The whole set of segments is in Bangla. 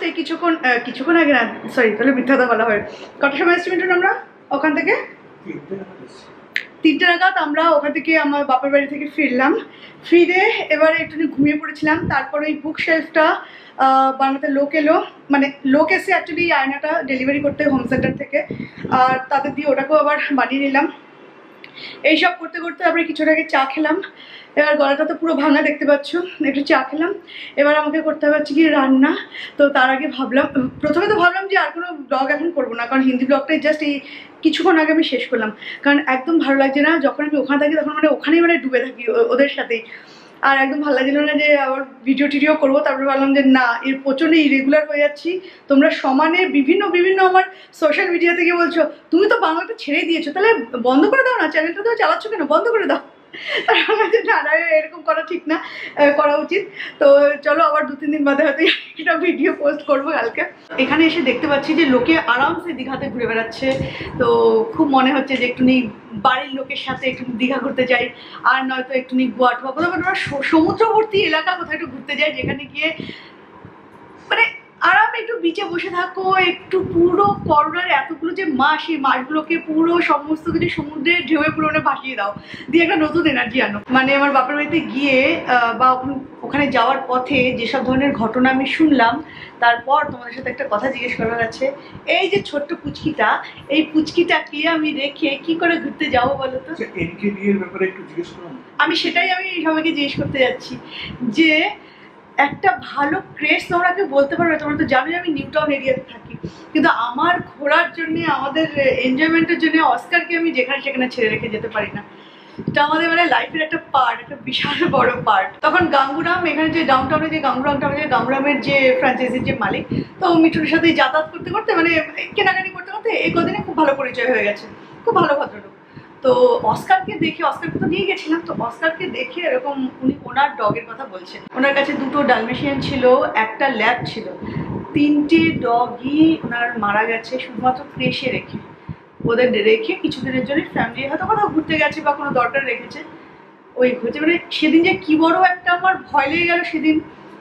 এই কিছুক্ষণ আগে না, সরি তাহলে মিথ্যা কথা বলা হয়। কটার সময় এসেছি মিঠুন আমরা ওখান থেকে? 3টে নাগাদ আমরা ওখান থেকে আমার বাপের বাড়ি থেকে ফিরলাম। ফিরে এবারে একটু ঘুমিয়ে পড়েছিলাম। তারপরে ওই বুক শেলফটা বানাতে লোক এলো, মানে লোক এসে অ্যাকচুয়ালি আয়নাটা ডেলিভারি করতে হোম সেন্টার থেকে, আর তাদের দিয়ে ওটাকেও আবার বানিয়ে নিলাম। এইসব করতে করতে তারপরে কিছুটা আগে চা খেলাম। এবার গলাটা তো পুরো ভাঙা দেখতে পাচ্ছ, একটু চা খেলাম। এবার আমাকে করতে হবে হচ্ছে কি রান্না। তো তার আগে প্রথমে তো ভাবলাম যে আর কোনো ব্লগ এখন করবো না, কারণ হিন্দি ব্লগটাই জাস্ট এই কিছুক্ষণ আগে আমি শেষ করলাম। কারণ একদম ভালো লাগছে না, যখন আমি ওখানে থাকি তখন মানে ওখানেই মানে ডুবে থাকি ওদের সাথেই, আর একদম ভালো লাগছিল না যে আবার ভিডিও করবো। তারপরে ভাবলাম যে না, এর প্রচণ্ড ইরেগুলার হয়ে যাচ্ছি। তোমরা সমানে বিভিন্ন আমার সোশ্যাল মিডিয়া থেকে বলছো তুমি তো বাংলাটা ছেড়ে দিয়েছো, তাহলে বন্ধ করে দাও না, চ্যানেলটা তো চালাচ্ছ কেন, বন্ধ করে দাও। না এরকম করা ঠিক না, করা উচিত। তো চলো আবার 2-3 দিন বাদে হয়তো একটা ভিডিও পোস্ট করবো কালকে। এখানে এসে দেখতে পাচ্ছি যে লোকে আরামসে দীঘাতে ঘুরে বেড়াচ্ছে। তো খুব মনে হচ্ছে যে একটুখানি বাড়ির লোকের সাথে একটু দীঘা ঘুরতে যাই, আর নয়তো একটুখানি গোয়া টোয়া কোথাও সমুদ্রবর্তী এলাকা কোথাও একটু ঘুরতে যাই, যেখানে গিয়ে মানে আরামে একটু বিচে বসে থাকো, একটু পুরো করোনার এতগুলো যে মাস, এই মাসগুলোকে পুরো সমস্ত কিছু সমুদ্রের ঢেউয়ে পুরো ভাসিয়ে দাও, দিয়ে একটা নতুন এনার্জি আনো। মানে আমার বাপের বাড়িতে গিয়ে বা ওখানে যাওয়ার পথে যেসব ধরনের ঘটনা আমি শুনলাম, তারপর তোমাদের সাথে একটা কথা জিজ্ঞেস করার আছে। এই যে ছোট্ট পুচকিটা, এই পুচকিটাকে আমি রেখে কি করে ঘুরতে যাবো বলো তো? আমি সেটাই সবাইকে জিজ্ঞেস করতে যাচ্ছি যে একটা ভালো ক্রেজ তোমরা কেউ বলতে পারবে? তোমরা তো জানোই আমি নিউ টাউন এরিয়াতে থাকি, কিন্তু আমার ঘোরার জন্য, আমাদের এনজয়মেন্টের জন্য অস্কারকে আমি যেখানে সেখানে ছেড়ে রেখে যেতে পারি না। এটা আমাদের মানে লাইফের একটা পার্ট, একটা বিশাল বড় পার্ট। তখন গাঙ্গুরাম, এখানে যে ডাউনটাউনে যে গাঙ্গুরামের যে ফ্র্যাঞ্চাইজির যে মালিক, তো মিঠুর সাথে যাতায়াত করতে করতে মানে কেনাকাটি করতে করতে এই কদিনে খুব ভালো পরিচয় হয়ে গেছে, খুব ভালো ভদ্রলোক। তো অস্কারকে তো নিয়ে গেছিলাম, তো অস্কারকে দেখে এরকম উনি ওনার ডগের কথা বলছেন। ওনার কাছে 2টো ডালমেশিয়ান ছিল, একটা ল্যাব ছিল, 3টে ডগই ওনার মারা গেছে শুধুমাত্র ক্রেশে রেখে। ওদের রেখে কিছুদিনের জন্য ফ্যামিলি হয়তো কোথাও ঘুরতে গেছে বা কোনো দরকার রেখেছে, ওই হচ্ছে মানে সেদিন যে কি বড় একটা আমার ভয় লেগে গেল সেদিন।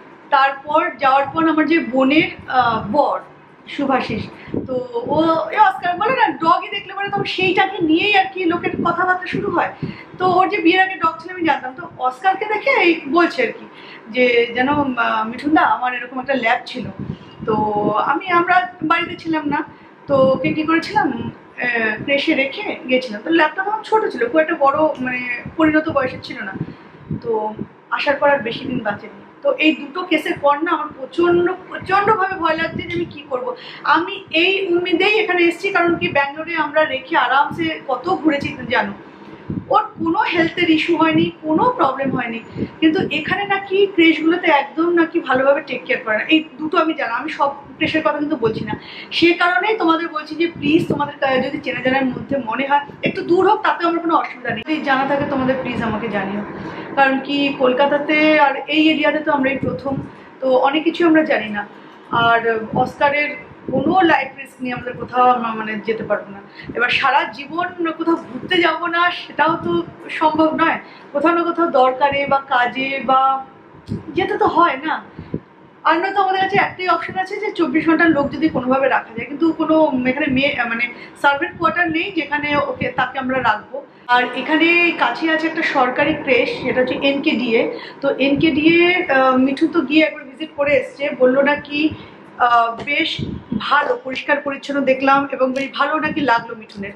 তারপর যাওয়ার পর আমার যে বোনের বর শুভাশিস, তো ও অস্কার বলে না ডগই দেখলে পরে তখন সেইটাকে নিয়েই আর কি লোকের কথাবার্তা শুরু হয়। তো ওর যে বিয়ের আগে ডগ ছিল আমি জানতাম, তো অস্কারকে দেখে এই বলছে আর কি যে যেন মিঠুনদা আমার এরকম একটা ল্যাব ছিল। তো আমরা বাড়িতে ছিলাম না, তো ওকে কী করেছিলাম ক্রেশে রেখে গিয়েছিলাম। তো ল্যাবটা তখন ছোটো ছিল, খুব একটা বড় মানে পরিণত বয়সের ছিল না। তো আসার পর আর বেশি দিন বাঁচেনি। তো এই 2টো কেসের পর না আমার প্রচণ্ডভাবে ভয় লাগছে যে আমি কী করবো। আমি এই উম্মিদেই এখানে এসেছি, কারণ কি ব্যাঙ্গালোরে আমরা রেখে আরামসে কত ঘুরেছি জানো, ওর কোনো হেলথের ইস্যু হয়নি, কোনো প্রবলেম হয়নি। কিন্তু এখানে নাকি ক্রেশগুলোতে একদম নাকি ভালোভাবে টেক কেয়ার করে না। এই 2টো আমি জানা, আমি সব ক্রেশের কথা কিন্তু বলছি না, সে কারণেই তোমাদের বলছি যে প্লিজ তোমাদের যদি চেনা জানার মধ্যে মনে হয় একটু দূর হোক, তাতে আমার কোনো অসুবিধা নেই। যদি জানা থাকে তোমাদের প্লিজ আমাকে জানিও, কারণ কি কলকাতাতে আর এই এরিয়াতে তো আমরাই প্রথম, তো অনেক কিছু আমরা জানি না। আর অস্কারের কোনো লাইফ রিস্ক নিয়ে আমাদের কোথাও আমরা মানে যেতে পারবো না। এবার সারা জীবন কোথাও ঘুরতে যাবো না সেটাও তো সম্ভব নয়, কোথাও না কোথাও দরকারে বা কাজে বা যেতে তো হয় না। আর নয়তো আমাদের কাছে একটাই অপশন আছে যে 24 ঘন্টার লোক যদি কোনোভাবে রাখা যায়, কিন্তু কোনো এখানে মানে সার্ভেন্ট কোয়ার্টার নেই যেখানে তাকে আমরা রাখবো। আর এখানে কাছে আছে একটা সরকারি ক্রেশ, সেটা হচ্ছে NKDA। তো NKDA মিঠু তো গিয়ে একবার ভিজিট করে এসছে, বললো নাকি বেশ ভালো, পরিষ্কার পরিচ্ছন্ন দেখলাম এবং বেশ ভালো নাকি লাগলো মিঠুনের।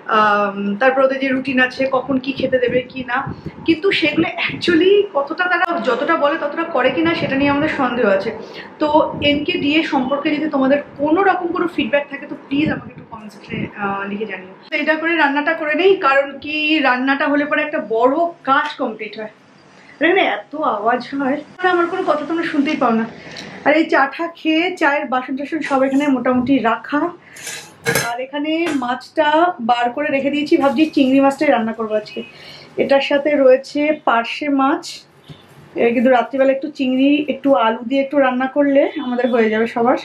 তারপর ওদের যে রুটিন আছে, কখন কি খেতে দেবে কি না, কিন্তু সেগুলো অ্যাকচুয়ালি কতটা তারা যতটা বলে ততটা করে কি না সেটা নিয়ে আমাদের সন্দেহ আছে। তো NKDA সম্পর্কে যদি তোমাদের কোনো রকম কোনো ফিডব্যাক থাকে তো প্লিজ আমাকে একটু কমেন্ট সেকশনে লিখে জানিও। তো এটা করে রান্নাটা করে নেই, কারণ কি রান্নাটা হলে পরে একটা বড় কাজ কমপ্লিট হয়। এখানে এত আওয়াজ হয়, আমার কোনো কথা তোমরা শুনতেই পাও না। আর এই চাটা খেয়ে চায়ের বাসন টাসন সব এখানে মোটামুটি রাখা। আর এখানে মাছটা বার করে রেখে দিয়েছি, ভাবছি চিংড়ি মাছটাই রান্না করবো আজকে। এটার সাথে রয়েছে পার্শে মাছ, কিন্তু রাত্রিবেলা একটু চিংড়ি একটু আলু দিয়ে একটু রান্না করলে আমাদের হয়ে যাবে সবার।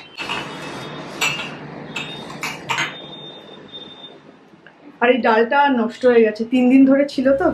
আর এই ডালটা নষ্ট হয়ে গেছে, 3 দিন ধরে ছিল তো।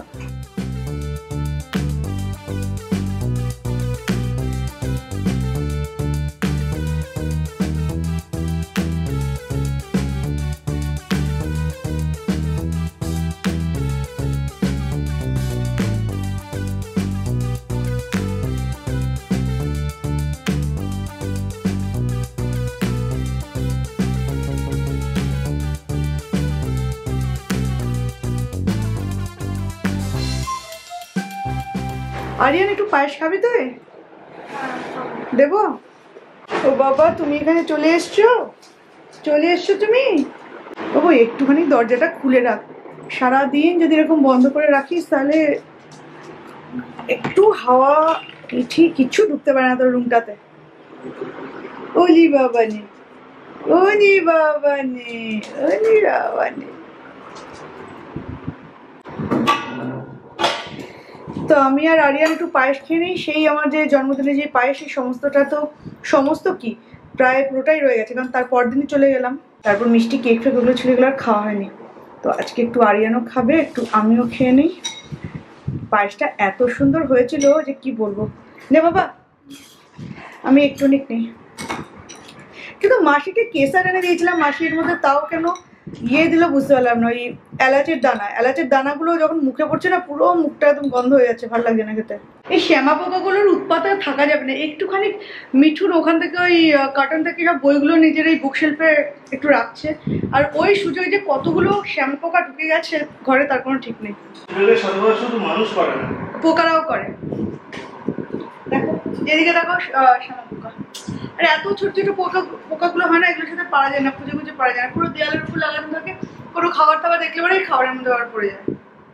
আরিয়ান একটু পায়েস খাবি তুই? দেবো? ও বাবা তুমি এখানে চলে এসছো তুমি? বাবু একটুখানি দরজাটা খুলে রাখ, সারাদিন যদি এরকম বন্ধ করে রাখিস তাহলে একটু হাওয়া ঠিক কিচ্ছু ঢুকতে পারে না তোর রুমটাতে। ওলি বাবা নে, ওলি বাবা নে, ওলি বাবা নে। তো আমি আর আরিয়ান একটু পায়েস খেয়ে নিই। সেই আমার যে জন্মদিনে যে পায়েস, সেই সমস্ত কি প্রায় পুরোটাই রয়ে গেছে, কারণ তার পরদিনই চলে গেলাম। তারপর মিষ্টি কেক ফেক ওগুলো ছিল, এগুলো আর খাওয়া হয়নি। তো আজকে একটু আরিয়ানও খাবে, একটু আমিও খেয়ে নিই। পায়েসটা এত সুন্দর হয়েছিল যে কি বলবো। নে বাবা আমি একটু নিক নেই। কিন্তু মাসিকে কেসার এনে দিয়েছিলাম, মাসির মধ্যে তাও কেন দিল বুঝতে পারলাম না। ওই এলাচের দানাগুলো যখন মুখে পড়ছে না, পুরো মুখটা একদম গন্ধ হয়ে যাচ্ছে, ভালো লাগছে না খেতে। এই শ্যামা পোকাগুলোর উৎপাতে থাকা যাবে না। একটুখানি মিঠুন ওখান থেকে ওই কার্টন থেকে সব বইগুলো নিজের এই বুকশেলফে একটু রাখছে, আর ওই সুযোগ যে কতগুলো শ্যামা পোকা ঢুকে গেছে ঘরে তার কোনো ঠিক নেই। পোকারাও করে, দেখো যেদিকে দেখো শ্যামা পোকা। আর এত ছোট ছোট পোকাগুলো হয় না, এগুলোর সাথে পারা যায় না, খুঁজে খুঁজে পারা যায় না। পুরো দেয়ালের উপর লাগানো থাকে, কোনো খাবার টাবার দেখলে পরে খাবারের মধ্যে আবার পড়ে যায়।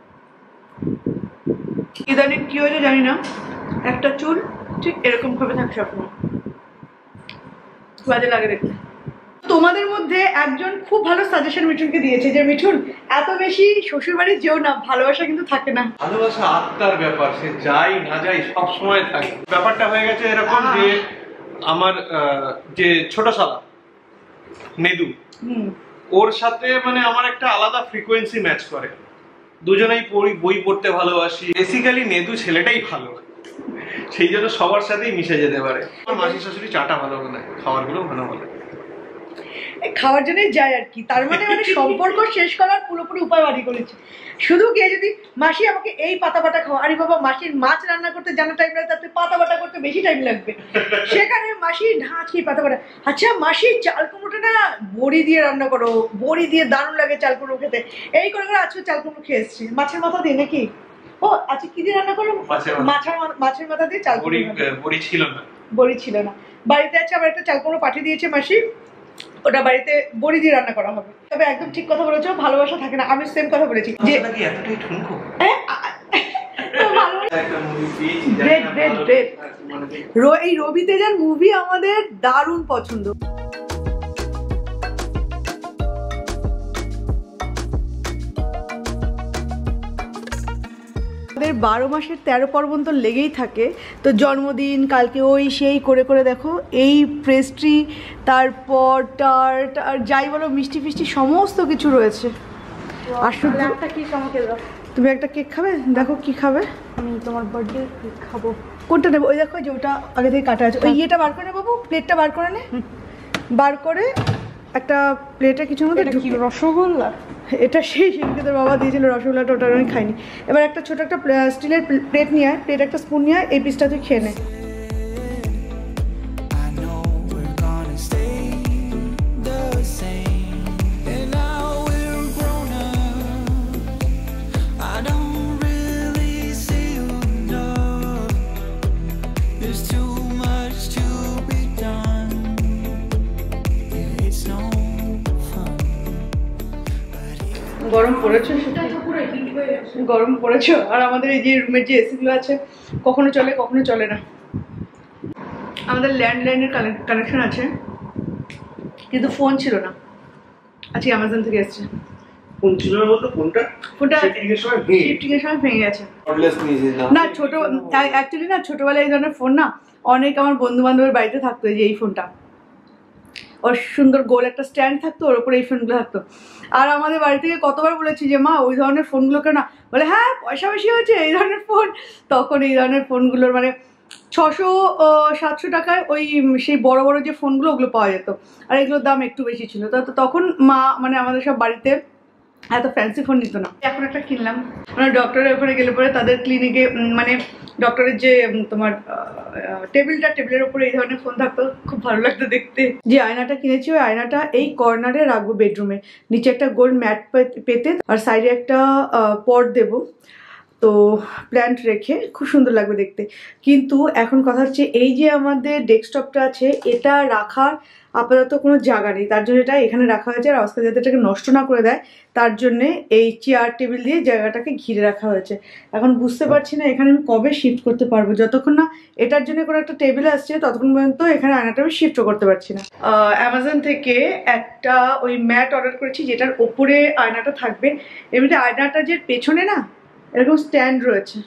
ইদানিং কি হয়েছে জানি না, একটা চুল ঠিক এরকম ভাবে থাকে সবসময়, বাজে লাগে দেখতে। তোমাদের মধ্যে একজন খুব ভালো সাজেশন মিঠুনকে দিয়েছে যে মিঠুন এত বেশি শ্বশুর বাড়ি যেও না, ভালোবাসা কিন্তু থাকে না। ভালোবাসা আত্মার ব্যাপার, সে যাই না যাই সব সময় থাকে। ব্যাপারটা হয়ে গেছে এরকম যে আমার যে ছোট শালা নেদু, ওর সাথে মানে আমার একটা আলাদা ফ্রিকোয়েন্সি ম্যাচ করে। দুজনেই বই পড়তে ভালোবাসি। বেসিক্যালি নেদু ছেলেটাই ভালো, সেই জন্য সবার সাথেই মিশে যেতে পারে। আমার মাসি শাশুড়ি চাটা ভালো বানায়, খাবারগুলো ভালো বানায়, খাওয়ার জন্যই যায় আর কি। তার মানে সম্পর্ক শেষ করার পুরোপুরি উপায় বাড়ি করেছে। শুধু গিয়ে যদি মাসি আমাকে এই পাতা বাটা খাওয়া, আরে বাবা মাসির মাছ রান্না করতে জানা টাইম লাগে, তাতে পাতা বাটা করতে বেশি টাইম লাগবে। সেখানে মাসি ঢাঁচ কি পাতা বাটা। আচ্ছা মাসি চাল কুমড়োটা না বড়ি দিয়ে রান্না করো, বড়ি দিয়ে দারুণ লাগে চাল কুমড়ো খেতে। এই করে করে আজকে চাল কুমড়ো খেয়ে এসছি, মাছের মাথা দিয়ে নাকি? ও আচ্ছা কি দিয়ে রান্না করো? মাছের মাথা দিয়ে চাল কুমড়ো। বড়ি ছিল না বাড়িতে। আছে আবার একটা চাল কুমড়ো পাঠিয়ে দিয়েছে মাসি, ওটা বাড়িতে বড়ি দিয়ে রান্না করা হবে। তবে একদম ঠিক কথা বলেছো, ভালোবাসা থাকে না। আমি সেম কথা বলেছি যে এই রবি তেজার মুভি আমাদের দারুণ পছন্দ। আমাদের 12 মাসের 13 পার্বণ তো লেগেই থাকে। তো জন্মদিন কালকে ওই সেই করে করে দেখো এই পেস্ট্রি, তারপর টার্ট, আর যাই বলো মিষ্টি ফিষ্টি সমস্ত কিছু রয়েছে। আর শুধু একটা কেক আমাকে দাও। তুমি একটা কেক খাবে? দেখো কি খাবে। আমি তোমার বার্থডে কেক খাবো। কোনটা নেবো? ওই দেখো যে ওটা আগে থেকে কাটা আছে, ওই ইয়েটা বার করে নে বাবু, প্লেটটা বার করে নে। বার করে একটা প্লেটে কিছুর মধ্যে রসগোল্লা, এটা সেই সেদিকে তোর বাবা দিয়েছিল রসগোল্লাটা, ওটা আমি খাইনি। এবার একটা ছোট একটা স্টিলের প্লেট নিয়ে আয়, প্লেট একটা স্পুন নিয়ে আয়, এই পিসটা তুই খেয়ে নে। গরম পড়েছে, গরম পড়েছে। আর আমাদের এই যে রুমের যে এসিগুলো আছে কখনো চলে কখনো চলে না। আমাদের ল্যান্ডলাইনের কানেকশন আছে কিন্তু ফোন ছিল না, আজকে অ্যামাজন থেকে এসছে। ফোন ছিল না বলতে ফোনটা শিফটিং এর সময় ভেঙে গেছে। না ছোট অ্যাকচুয়ালি না ছোটবেলায় এই ধরনের ফোন না অনেক আমার বন্ধু বান্ধবের বাড়িতে থাকতো। এই যে এই ফোনটা, ওর সুন্দর গোল একটা স্ট্যান্ড থাকতো, ওর উপরে এই ফোনগুলো থাকতো। আর আমাদের বাড়ি থেকে কতবার বলেছি যে মা ওই ধরনের ফোনগুলোকে না, বলে হ্যাঁ পয়সা বেশি হয়েছে এই ধরনের ফোন। তখন এই ধরনের ফোনগুলোর মানে 600-700 টাকায় ওই সেই বড় বড় যে ফোনগুলো ওগুলো পাওয়া যেত, আর এগুলোর দাম একটু বেশি ছিল। তো তখন মা মানে আমাদের সব বাড়িতে এত ফ্যান্সি ফোন নিত না। এখন একটা কিনলাম, মানে ডক্টরের ওখানে গেলে পরে তাদের ক্লিনিকে মানে ডক্টরের যে তোমার টেবিলের উপরে এই ধরনের ফোন থাকতো, খুব ভালো লাগতো দেখতে। যে আয়নাটা কিনেছি ওই আয়নাটা এই কর্নারে রাখবো বেডরুমে, নিচে একটা গোল ম্যাট পেতে আর সাইডে একটা পট দেবো। তো প্ল্যান্ট রেখে খুব সুন্দর লাগবে দেখতে। কিন্তু এখন কথা হচ্ছে এই যে আমাদের ডেস্কটপটা আছে এটা রাখার আপাতত কোনো জায়গা নেই, তার জন্য এটা এখানে রাখা হয়েছে। আর অস্কার যাতে এটাকে নষ্ট না করে দেয় তার জন্যে এই চেয়ার টেবিল দিয়ে জায়গাটাকে ঘিরে রাখা হয়েছে। এখন বুঝতে পারছি না এখানে আমি কবে শিফট করতে পারবো, যতক্ষণ না এটার জন্য কোনো একটা টেবিল আসছে ততক্ষণ পর্যন্ত এখানে আয়নাটা আমি শিফটও করতে পারছি না। অ্যামাজন থেকে একটা ওই ম্যাট অর্ডার করেছি যেটার ওপরে আয়নাটা থাকবে। এমনিতে আয়নাটা যে পেছনে না এরকম স্ট্যান্ড রয়েছে,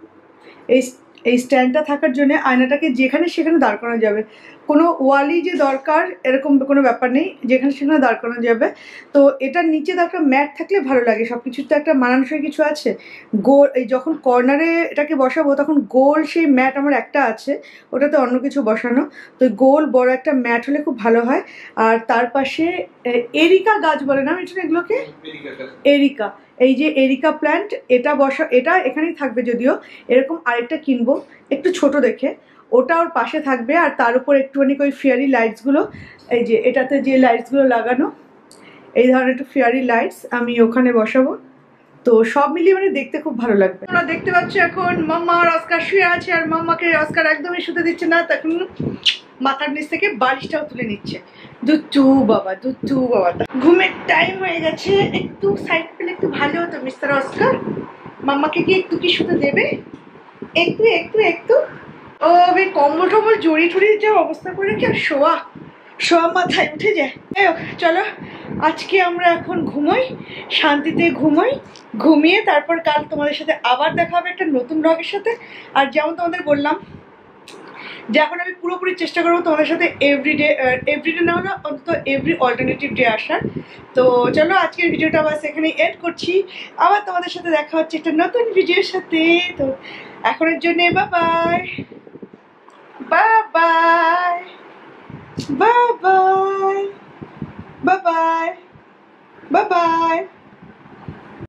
এই স্ট্যান্ডটা থাকার জন্য আয়নাটাকে যেখানে সেখানে দাঁড় করানো যাবে, কোনো ওয়ালই যে দরকার এরকম কোনো ব্যাপার নেই, যেখানে সেখানে দাঁড় করানো যাবে। তো এটার নিচে তো একটা ম্যাট থাকলে ভালো লাগে, সব কিছুর তো একটা মানানসই কিছু আছে। গোল এই যখন কর্নারে এটাকে বসাবো তখন গোল সেই ম্যাট আমার একটা আছে, ওটাতে অন্য কিছু বসানো, তো গোল বড় একটা ম্যাট হলে খুব ভালো হয়। আর তার পাশে এরিকা গাছ বলে না মিঠুন এগুলোকে, এরিকা, এই যে এরিকা প্ল্যান্ট এটা এটা এখানেই থাকবে, যদিও এরকম আরেকটা কিনবো একটু ছোট দেখে, ওটা ওর পাশে থাকবে। আর তার উপর একটুখানি ওই ফেয়ারি লাইটসগুলো, এই যে এটাতে যে লাইটসগুলো লাগানো এই ধরনের একটু ফেয়ারি লাইটস আমি ওখানে বসাবো। তো সব মিলিয়ে মানে দেখতে খুব ভালো লাগবে। তোমরা দেখতে পাচ্ছ এখন মাম্মা আর অস্কার শুয়ে আছে, আর মাম্মাকে অস্কার একদমই শুতে দিচ্ছে না, তখন মাথার নিচ থেকে বালিশটাও তুলে নিচ্ছে। দুচ্চু বাবা, দুচ্চু বাবা, ঘুমের টাইম হয়ে গেছে, একটু সাইড পেলে একটু ভালো হতো মিস্টার অস্কার। মাম্মাকে কি একটু কি শুতে দেবে? একটু একটু একটু ও ভাই কম্বল টম্বল জড়ি টড়ি যা অবস্থা করে কি আর শোয়া মাথায় উঠে যায়। চলো আজকে আমরা এখন ঘুমোই, শান্তিতে ঘুমোই, ঘুমিয়ে তারপর কাল তোমাদের সাথে আবার দেখা হবে একটা নতুন ব্লগের সাথে। আর যেমন তোমাদের বললাম যে এখন আমি পুরোপুরি চেষ্টা করবো তোমাদের সাথে এভরিডে না হলে অন্তত এভরি অল্টারনেটিভ ডে আসার। তো চলো আজকের ভিডিওটা আবার সেখানেই এড করছি, আবার তোমাদের সাথে দেখা হচ্ছে একটা নতুন ভিডিওর সাথে। তো এখনের জন্য bye bye bye bye by.